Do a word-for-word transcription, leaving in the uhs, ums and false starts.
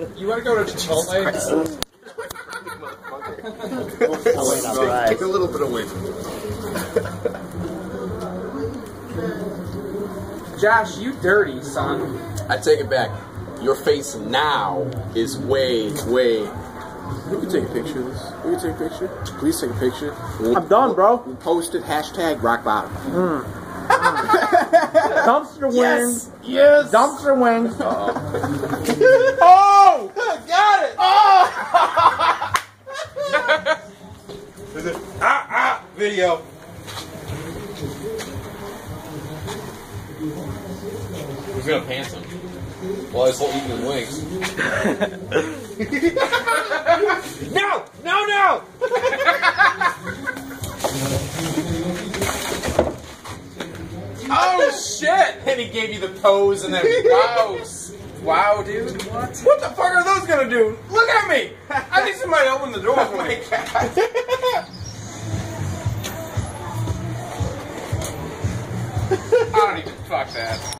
You want to go to Chipotle? Right. Take a little bit away. Josh, you dirty son. I take it back. Your face now is way, way. We can take a picture of this. We can take a picture. Please take a picture. We'll, I'm done, bro. We'll post it. Hashtag rockbottom. Mm. Dumpster wings. Yes. Yes. Dumpster wings. Uh-oh. Oh! Got it. Oh! Is it ah ah video? Who's gonna pants him? While he's eating his wings. No! No! No! Oh shit! And he gave you the pose and then wow. Wow, dude. What? What the fuck are those gonna do? Look at me! I need somebody to open the door for me. I don't even fuck that.